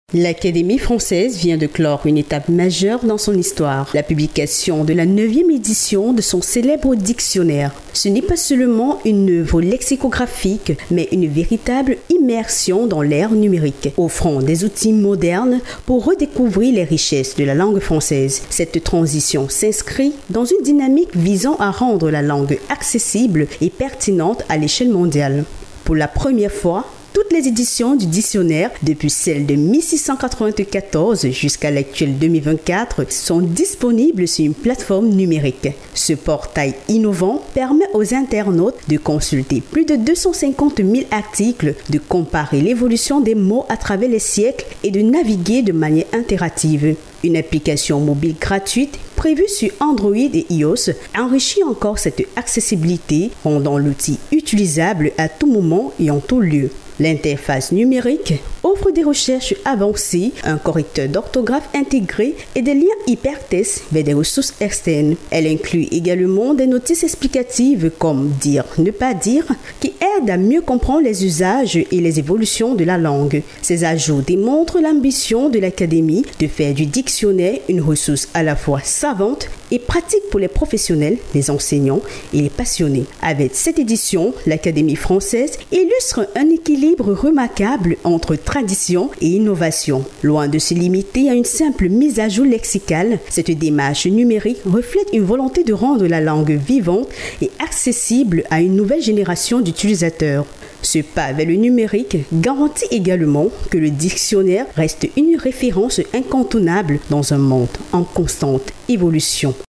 L'Académie française vient de clore une étape majeure dans son histoire, la publication de la 9e édition de son célèbre dictionnaire. Ce n'est pas seulement une œuvre lexicographique, mais une véritable immersion dans l'ère numérique, offrant des outils modernes pour redécouvrir les richesses de la langue française. Cette transition s'inscrit dans une dynamique visant à rendre la langue accessible et pertinente à l'échelle mondiale. Pour la première fois, toutes les éditions du dictionnaire, depuis celle de 1694 jusqu'à l'actuelle 2024, sont disponibles sur une plateforme numérique. Ce portail innovant permet aux internautes de consulter plus de 250 000 articles, de comparer l'évolution des mots à travers les siècles et de naviguer de manière interactive. Une application mobile gratuite prévue sur Android et iOS enrichit encore cette accessibilité, rendant l'outil utilisable à tout moment et en tout lieu. L'interface numérique offre des recherches avancées, un correcteur d'orthographe intégré et des liens hypertextes vers des ressources externes. Elle inclut également des notices explicatives comme dire, ne pas dire, qui aident à mieux comprendre les usages et les évolutions de la langue. Ces ajouts démontrent l'ambition de l'Académie de faire du dictionnaire une ressource à la fois savante et pratique pour les professionnels, les enseignants et les passionnés. Avec cette édition, l'Académie française illustre un équilibre remarquable entre tradition et innovation. Loin de se limiter à une simple mise à jour lexicale, cette démarche numérique reflète une volonté de rendre la langue vivante et accessible à une nouvelle génération d'utilisateurs. Ce pas vers le numérique garantit également que le dictionnaire reste une référence incontournable dans un monde en constante évolution.